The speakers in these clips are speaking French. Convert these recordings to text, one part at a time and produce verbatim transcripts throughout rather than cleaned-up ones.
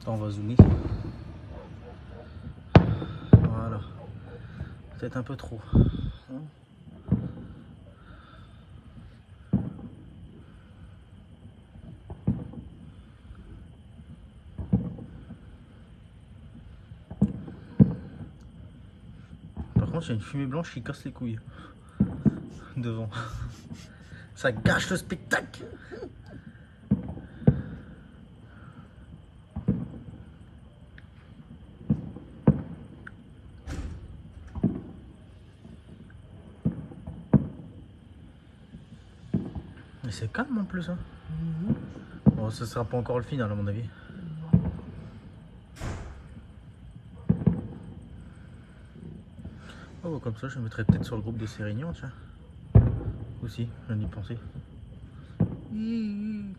Ça, on va zoomer. Voilà. Peut-être un peu trop. Par contre, il y a une fumée blanche qui casse les couilles. Devant. Ça gâche le spectacle. Mais c'est calme en plus, hein. Mm-hmm. Bon, ça sera pas encore le final à mon avis. Oh, comme ça, je me mettrais peut-être sur le groupe de Sérignan, tiens. Aussi, je viens d'y penser. Mmh.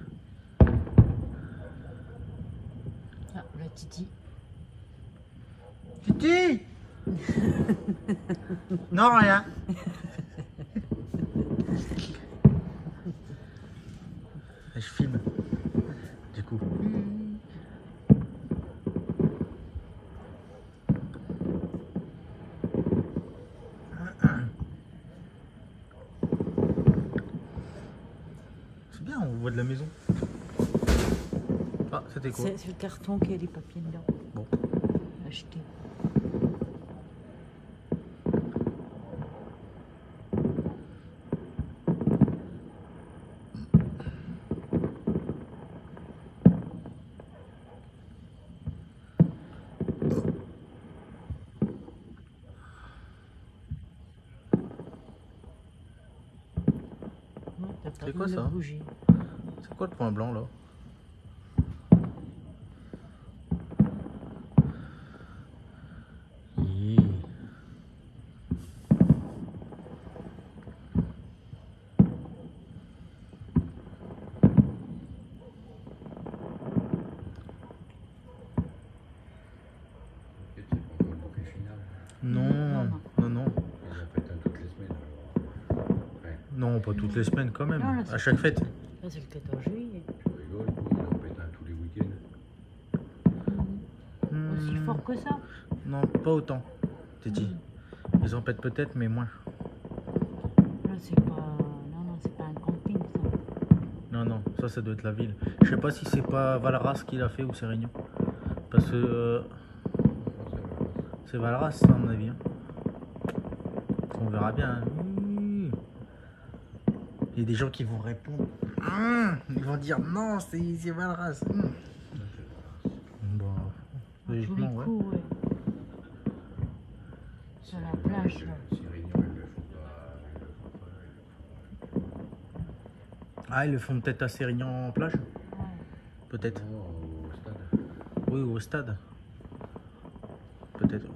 Ah, la Titi. Titi. Non, rien. Et je filme. Du coup. Mmh. C'est bien, on voit de la maison. Ah, c'était quoi? C'est le carton qui a des papiers dedans. Bon. Acheté. C'est quoi ça? C'est quoi le point blanc là? Non, non, non. non. Non, pas toutes les semaines quand même, non, là, à chaque fête. Là c'est le quatorze juillet. Tu rigoles, ils en pètent un tous les week-ends. Mmh. Aussi fort que ça? Non, pas autant, t'es dit. Mmh. Ils en pètent peut-être, mais moins. Là c'est pas... Non, non, c'est pas un camping ça. Non, non, ça, ça doit être la ville. Je sais pas si c'est pas Valras qui l'a fait ou Sérignan. Parce que... Euh... C'est Valras, ça, à mon avis. Hein. On verra bien. Hein. Il y a des gens qui vont répondre. Mmh, ils vont dire non, c'est Valras. Mmh. Bon, logiquement, ouais. Coups, ouais. Sur la plage. Ah, ils le font peut-être à Sérignan en plage? Ouais. Peut-être. Oh, au stade. Oui, au stade. Peut-être.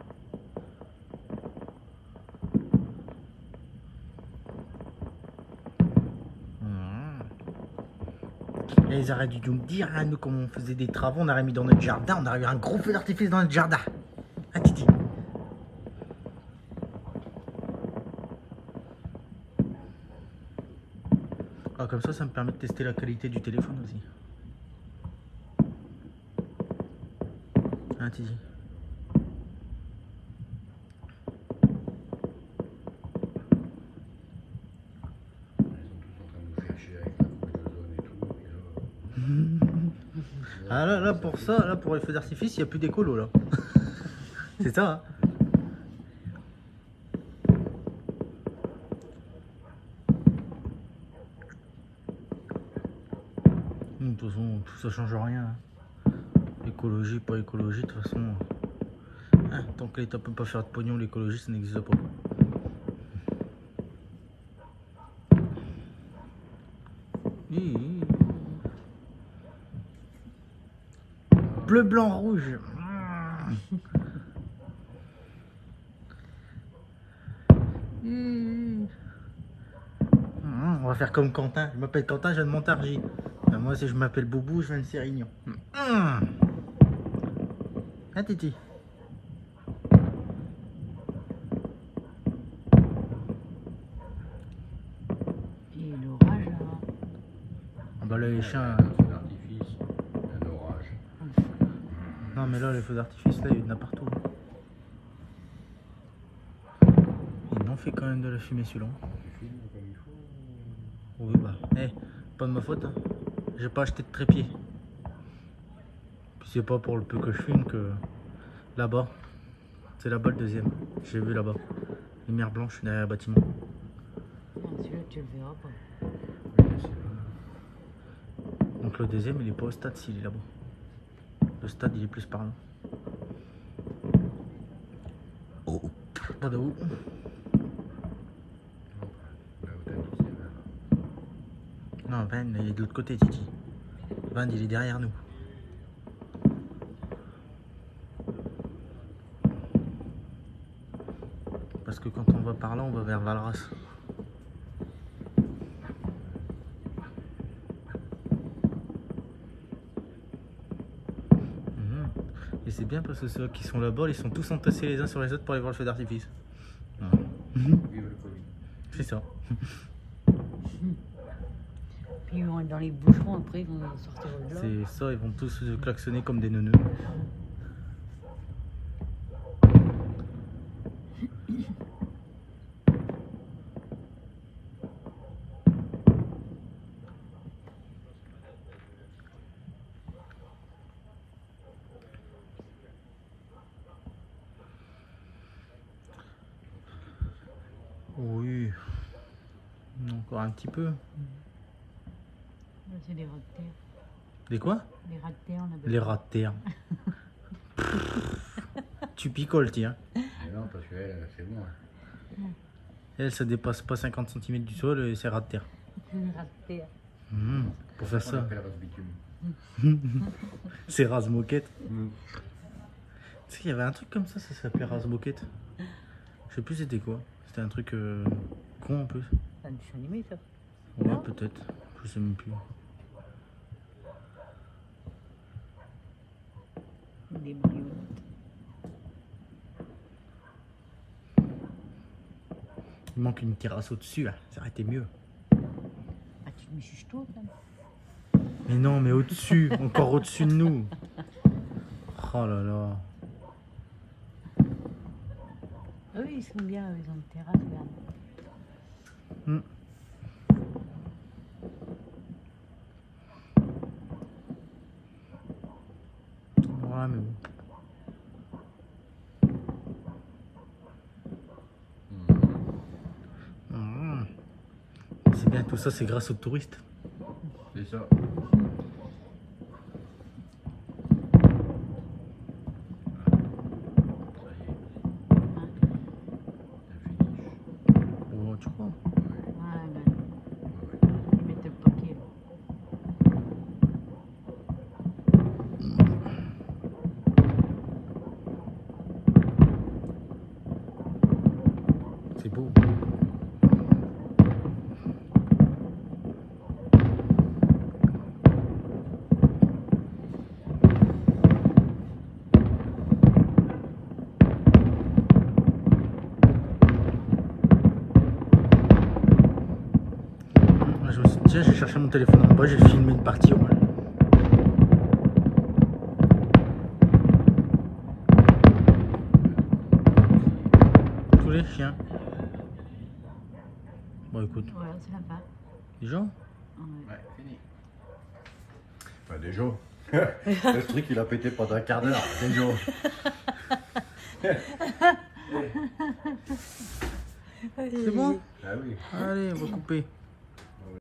Et ils auraient dû nous dire, hein, nous, comme on faisait des travaux, on aurait mis dans notre jardin, on aurait eu un gros feu d'artifice dans notre jardin. Ah, Titi. Ah, comme ça, ça me permet de tester la qualité du téléphone aussi. Hein, Titi. Ah là, là pour ça, là pour les feux d'artifice, il n'y a plus d'écolo là. C'est ça, hein. De toute façon, tout ça change rien. Écologie, pas écologie, de toute façon. Hein, tant que l'État peut pas faire de pognon, l'écologie ça n'existe pas. Bleu, blanc, rouge. On va faire comme Quentin. Je m'appelle Quentin, je viens de Montargis. Moi, si je m'appelle Boubou, je viens de Sérignan. Ah, Titi. Et l'orage là. Ah bah là, les chiens. Un feu d'artifice, un orage. Non mais là les feux d'artifice là il y en a partout. Ils m'ont fait quand même de la fumée celui-là. Tu filmes comme il faut. Oui bah, eh, pas de ma faute. Hein. J'ai pas acheté de trépied. Puis c'est pas pour le peu que je filme que là-bas, c'est là-bas le deuxième. J'ai vu là-bas. Lumière blanche derrière le bâtiment. Non, celui-là, tu le verras pas. Oui, je sais pas. Donc le deuxième il est pas au stade s'il est là-bas. Le stade il est plus par là. Oh. Pas de où. Là où t'as dit, c'est là. Non, Van il est de l'autre côté Titi. Van il est derrière nous. Parce que quand on va par là, on va vers Valras. Mhm. Et c'est bien parce que ceux qui sont là-bas, ils sont tous entassés les uns sur les autres pour aller voir le feu d'artifice. Ouais. Vive le Covid. C'est ça. Puis ils vont être dans les boucherons après, ils vont sortir de là. C'est ça, ils vont tous se klaxonner comme des neuneux. Oui. Encore un petit peu. Là, c'est des rats de terre. Des quoi? Les rats de terre, on appelle Les ça. rats de terre. Tu picoles, tiens. Mais non, parce qu'elle, c'est bon. hein. Elle, ça dépasse pas cinquante centimètres du sol et c'est rats de terre. Les rats de terre. Mhm. Pour faire On ça, appelle race bitume. c'est rase moquette. Mm. Tu sais qu'il y avait un truc comme ça, ça s'appelait rase moquette. Je sais plus c'était quoi. C'était un truc euh, con en plus. C'est un dessin animé, ça. Ouais, Non. peut-être. Je sais même plus. Des marionnettes. Il manque une terrasse au-dessus là, ça aurait été mieux. Ah, tu te mets juste toi, ça. Mais non, mais au-dessus, encore au-dessus de nous. Oh là là. Ah oui, ils sont bien, ils ont une terrasse, regarde. Hmm. Ouais, mais bon. Mm. Mmh. C'est bien, tout ça c'est grâce aux touristes. C'est ça. Ça y est. T'as fini. Oh, tu crois? Ouais, ben, Ouais, ouais. ils mettent le paquet, là. C'est beau. Je me suis dit, tiens, j'ai cherché mon téléphone en bas, j'ai filmé une partie au moins. Tous les chiens. Bon, écoute, Voilà, c'est là-bas. déjà, Ouais. Ouais, fini. Enfin, déjà. Le truc, il a pété pendant un quart d'heure. Déjà. c'est bon? Ah oui. Allez, on va couper.